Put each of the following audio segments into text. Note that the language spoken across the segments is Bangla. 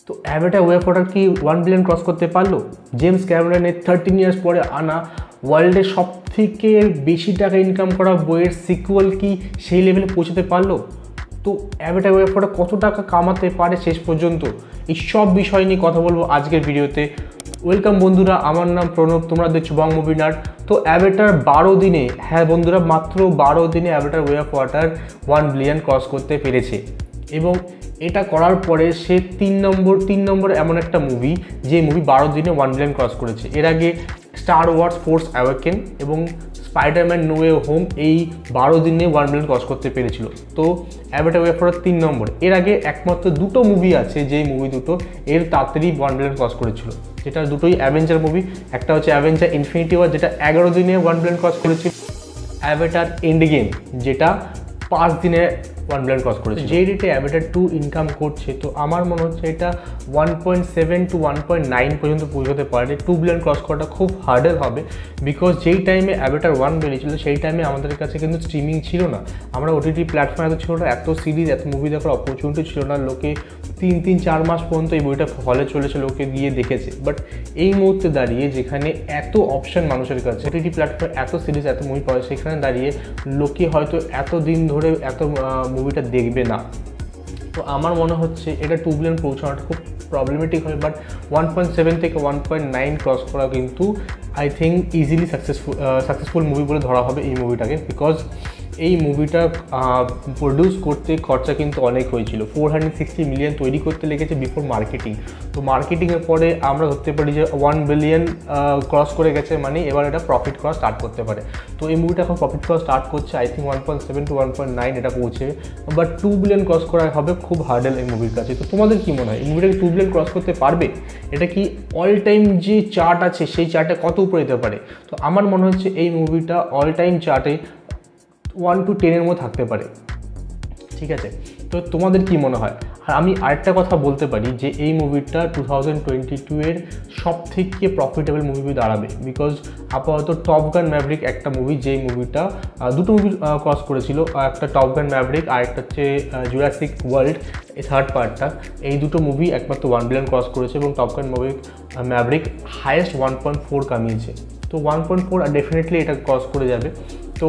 তো অ্যাভাটার ওয়ে অফ ওয়াটার কি 1 বিলিয়ন ক্রস করতে পারলো? জেমস ক্যামেরনের 13 ইয়ার্স পরে আনা ওয়ার্ল্ডের সবথেকে বেশি টাকা ইনকাম করা বইয়ের সিকুয়াল কি সেই লেভেলে পৌঁছতে পারলো? তো অ্যাভাটার ওয়ে অফ ওয়াটার কত টাকা কামাতে পারে শেষ পর্যন্ত, এই সব বিষয় নিয়ে কথা বলবো আজকের ভিডিওতে। ওয়েলকাম বন্ধুরা, আমার নাম প্রণব, তোমরা দেখছো বং মুভি নাট। তো অ্যাভাটার 12 দিনে, হ্যাঁ বন্ধুরা, মাত্র 12 দিনে Avatar way of water 1 billion cross করতে পেরেছে। এবং এটা করার পরে সে 3 নম্বর এমন একটা মুভি যে মুভি 12 দিনে 1 বিলিয়ন ক্রস করেছে। এর আগে স্টার ওয়ার্স ফোর্স অ্যাওয়েকেন এবং স্পাইডারম্যান নো ওয়ে হোম এই 12 দিনে 1 বিলিয়ন ক্রস করতে পেরেছিল। তো অ্যাভাটার ওয়ে অফ ওয়াটার 3 নম্বর। এর আগে একমাত্র দুটো মুভি আছে যেই মুভি দুটো এর তাড়াতাড়ি 1 বিলিয়ন ক্রস করেছিল, যেটা দুটোই অ্যাভেঞ্জার মুভি। একটা হচ্ছে অ্যাভেঞ্জার ইনফিনিটি ওয়ার, যেটা 11 দিনে 1 বিলিয়ন ক্রস করেছিল। অ্যাভাটার এন্ড গেম, যেটা 5 দিনে 1 বিলিয়ন ক্রস করেছে। যে রেটে অ্যাভাটার 2 ইনকাম করছে, তো আমার মনে হচ্ছে এটা 1.7 to 1.9 পর্যন্ত পৌঁছতে পারে। 2 বিলিয়ন ক্রস করাটা খুব হার্ডেল হবে, বিকজ যেই টাইমে অ্যাভাটার 1 বেরিয়েছিল সেই টাইমে আমাদের কাছে কিন্তু স্ট্রিমিং ছিল না, আমরা ওটিটি প্ল্যাটফর্ম এত ছিল না, এত সিরিজ এত মুভি দেখার অপরচুনিটি ছিল না। লোকে 3-4 মাস পর্যন্ত এই বইটা হলে চলেছে, লোকে গিয়ে দেখেছে। বাট এই মুহূর্তে দাঁড়িয়ে যেখানে এত অপশান মানুষের কাছে, ওটিটি প্ল্যাটফর্মে এত সিরিজ এত মুভি পাওয়া, সেখানে দাঁড়িয়ে লোকে হয়তো এত দিন ধরে এত মুভিটা দেখবে না। তো আমার মনে হচ্ছে এটা 2 বিলিয়ন পৌঁছানোটা খুব প্রবলেমেটিক হয়। বাট 1.7 থেকে 1.9 ক্রস করা কিন্তু I think easily successful movie বলে ধরা হবে এই মুভিটাকে। বিকজ এই মুভিটা প্রডিউস করতে খরচা কিন্তু অনেক হয়েছিল, 460 মিলিয়ন তৈরি করতে লেগেছে বিফোর মার্কেটিং। তো মার্কেটিংয়ের পরে আমরা ধরতে পারি যে 1 বিলিয়ন ক্রস করে গেছে, মানে এবার এটা প্রফিট করা স্টার্ট করতে পারে। তো এই মুভিটা এখন প্রফিট করা স্টার্ট করছে, আই থিঙ্ক 1.7 to 1.9 এটা পৌঁছে। বাট 2 বিলিয়ন ক্রস করা হবে খুব হার্ডেল এই মুভির কাছে। তো তোমাদের কি মনে হয়, এই মুভিটাকে 2 বিলিয়ন ক্রস করতে পারবে? এটা কি অল টাইম যে চার্ট আছে সেই চার্টে কত উপরে যেতে পারে? তো আমার মনে হচ্ছে এই মুভিটা অল টাইম চার্টে 1 to 10 এর মধ্যে থাকতে পারে। ঠিক আছে, তো তোমাদের কি মনে হয়? আর আমি আরেকটা কথা বলতে পারি যে এই মুভিটা 2022 এর সব থেকে প্রফিটেবল মুভি দাঁড়াবে। বিকজ আপাতত টপ গান ম্যাভরিক একটা মুভি, যেই মুভিটা দুটো মুভি ক্রস করেছিল, একটা টপ গান ম্যাভরিক আর একটা হচ্ছে জুরাসিক ওয়ার্ল্ড, এই থার্ড পার্টটা। এই দুটো মুভি একমাত্র 1 বিলিয়ন ক্রস করেছে এবং টপ গান ম্যাভরিক হাইয়েস্ট 1.4 কামিয়েছে। তো 1.4 ডেফিনেটলি এটা ক্রস করে যাবে। তো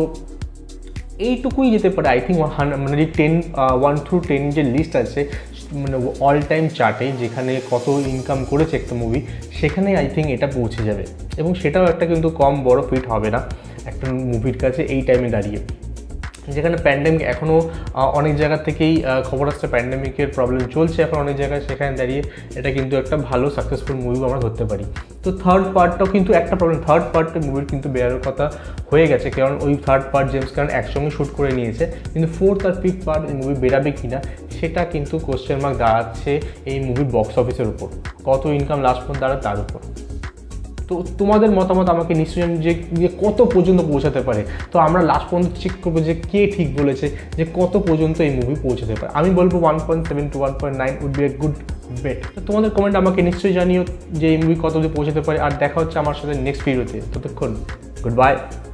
এইটুকুই যেতে পারে আই থিঙ্ক। মানে যে 1 through 10 যে লিস্ট আছে, মানে অল টাইম চার্টে যেখানে কত ইনকাম করেছে একটা মুভি, সেখানে আই থিঙ্ক এটা পৌঁছে যাবে। এবং সেটাও একটা কিন্তু কম বড় ফিট হবে না একটা মুভির কাছে এই টাইমে দাঁড়িয়ে, যেখানে প্যান্ডেমিক এখনও অনেক জায়গা থেকেই খবর আসছে, প্যান্ডেমিকের প্রবলেম চলছে এখন অনেক জায়গায়, সেখানে দাঁড়িয়ে এটা কিন্তু একটা ভালো সাকসেসফুল মুভিও আমরা ধরতে পারি। তো থার্ড পার্টটাও কিন্তু একটা প্রবলেম, থার্ড পার্টে মুভির কিন্তু বেরোর কথা হয়ে গেছে, কারণ ওই থার্ড পার্ট জেমস ক্যামেরন একসঙ্গে শ্যুট করে নিয়েছে। কিন্তু 4th আর 5th পার্ট এই মুভি বেরাবে কি না সেটা কিন্তু কোশ্চেন মার্ক দাঁড়াচ্ছে এই মুভির বক্স অফিসের উপর, কত ইনকাম লাস্ট পর্যন্ত দাঁড়ায় তার উপর। তো তোমাদের মতামত আমাকে নিশ্চয়ই যে কত পর্যন্ত পৌঁছাতে পারে। তো আমরা লাস্ট পর্যন্ত চেক করবো যে কে ঠিক বলেছে যে কত পর্যন্ত এই মুভি পৌঁছাতে পারে। আমি বলবো 1.7 to 1.9 would be a good bet. তো তোমাদের কমেন্ট আমাকে নিশ্চয়ই জানিও যে এই মুভি কত অবধি পৌঁছাতে পারে। আর দেখা হচ্ছে আমার সাথে নেক্সট ভিডিওতে। ততক্ষণ গুড বাই।